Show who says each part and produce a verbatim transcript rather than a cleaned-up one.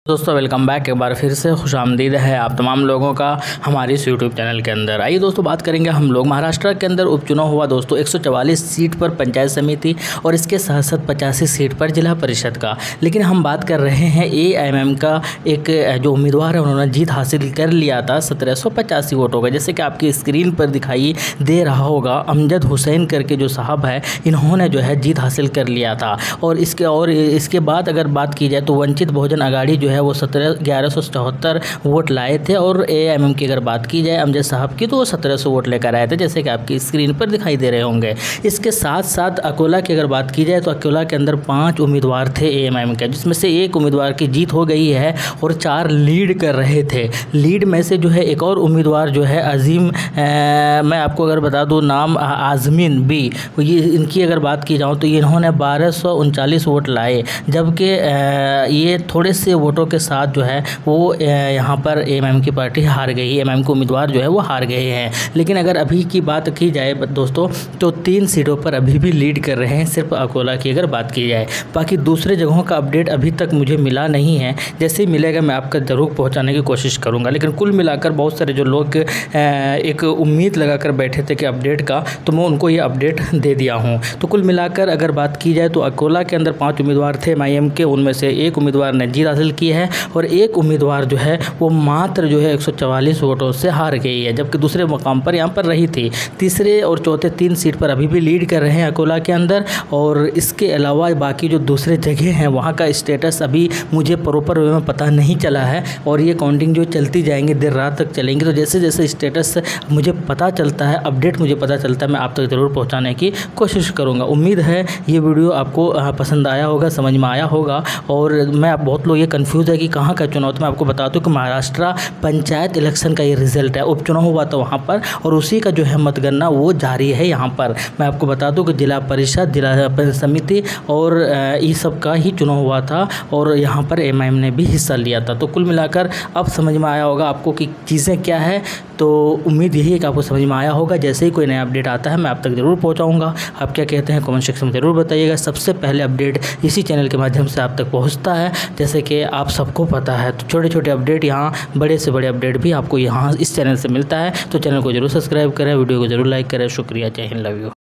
Speaker 1: दोस्तों welcome back. एक बार फिर से खुशामदीद है आप तमाम लोगों का हमारी इस यूट्यूब चैनल के अंदर। आइए दोस्तों बात करेंगे हम लोग महाराष्ट्र के अंदर उपचुनाव हुआ दोस्तों एक सौ चवालीस सीट पर पंचायत समिति और इसके साथ साथ पचासी सीट पर जिला परिषद का। लेकिन हम बात कर रहे हैं ए एम एम का एक जो उम्मीदवार है उन्होंने जीत हासिल कर लिया था सत्रह सौ पचासी वोटों का। जैसे कि आपकी स्क्रीन पर दिखाई दे रहा होगा, अमजद हुसैन करके जो साहब है इन्होंने जो है जीत हासिल कर लिया था। और इसके और इसके बाद अगर बात की जाए तो वंचित बहुजन आघाड़ी जो है वो सत्रह ग्यारह सौ चौहत्तर वोट लाए थे। और ए एम एम की अगर बात की जाए अमजद साहब की तो वो सत्रह सौ वोट लेकर आए थे, जैसे कि आपकी स्क्रीन पर दिखाई दे रहे होंगे। इसके साथ साथ अकोला की अगर बात की जाए तो अकोला के अंदर पांच उम्मीदवार थे ए एम एम के, जिसमें से एक उम्मीदवार की जीत हो गई है और चार लीड कर रहे थे। लीड में से जो है एक और उम्मीदवार जो है अजीम, आ, मैं आपको अगर बता दूँ नाम आजमीन बी, ये इनकी अगर बात की जाऊँ तो इन्होंने बारह सौ उनचालीस वोट लाए, जबकि ये थोड़े से वोटों के साथ जो है वो यहाँ पर ए एम एम की पार्टी हार गई। ए एम एम के उम्मीदवार जो है वो हार गए हैं। लेकिन अगर अभी की बात की जाए दोस्तों तो तीन सीटों पर अभी भी लीड कर रहे हैं, सिर्फ अकोला की अगर बात की जाए। बाकी दूसरे जगहों का अपडेट अभी तक मुझे मिला नहीं है, जैसे ही मिलेगा मैं आपका ज़रूर पहुँचाने की कोशिश करूँगा। लेकिन कुल मिलाकर बहुत सारे जो लोग एक उम्मीद लगाकर बैठे थे कि अपडेट का, तो मैं उनको ये अपडेट दे दिया हूँ। तो कुल मिलाकर अगर बात की जाए तो अकोला के अंदर पाँच उम्मीदवार थे एम आई एम के, उनमें से एक उम्मीदवार ने जीत हासिल की है और एक उम्मीदवार जो है वो मात्र जो है एक सौ चवालीस वोटों से हार गई है, जबकि दूसरे मुकाम पर यहाँ पर रही थी। तीसरे और चौथे तीन सीट पर अभी भी लीड कर रहे हैं अकोला के अंदर। और इसके अलावा बाकी जो दूसरे जगह हैं वहाँ का स्टेटस अभी मुझे प्रॉपर वे में पता नहीं चला है, और ये काउंटिंग जो चलती जाएंगी देर रात तक चलेंगी। तो जैसे जैसे स्टेटस मुझे पता चलता है, अपडेट मुझे पता चलता है, मैं आप तक ज़रूर पहुँचाने की कोशिश करूँगा। उम्मीद है ये वीडियो आपको पसंद आया होगा, समझ में आया होगा। और मैं बहुत लोग ये कन्फ्यूज़ है कि कहाँ का चुनाव, तो मैं आपको बता दूं कि महाराष्ट्र पंचायत इलेक्शन का ये रिजल्ट है। उपचुनाव हुआ था वहाँ पर और उसी का जो है मतगणना वो जारी है यहाँ पर। मैं आपको बता दूं कि जिला परिषद, जिला समिति और इस सब का ही चुनाव हुआ था और यहाँ पर एम आई एम ने भी हिस्सा लिया था। तो कुल मिलाकर अब समझ में आया होगा आपको कि चीज़ें क्या है। तो उम्मीद यही है कि आपको समझ में आया होगा। जैसे ही कोई नया अपडेट आता है मैं आप तक ज़रूर पहुँचाऊँगा। आप क्या कहते हैं कमेंट सेक्शन में ज़रूर बताइएगा। सबसे पहले अपडेट इसी चैनल के माध्यम से आप तक पहुँचता है, जैसे कि आप सबको पता है। तो छोटे छोटे अपडेट यहाँ, बड़े से बड़े अपडेट भी आपको यहाँ इस चैनल से मिलता है। तो चैनल को जरूर सब्सक्राइब करें, वीडियो को जरूर लाइक करें। शुक्रिया, जय हिंद, लव यू।